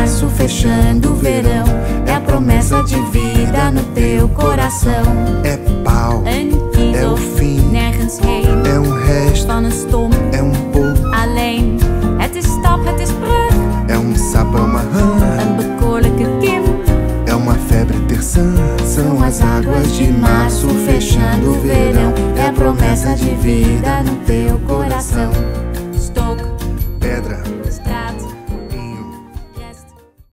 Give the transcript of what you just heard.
março fechando o verão. É a promessa de vida no teu coração. É pau, Een é kiezel, o fim, nergens heen. é resto, Van een stom, pouco, alleen. Het is stap, het is brug. é sapo, é uma rã, Een bekoorlijke kim. é uma febre terçã. São as águas de março fechando o verão. É a promessa de vida no teu coração. Stok, pedra, straat.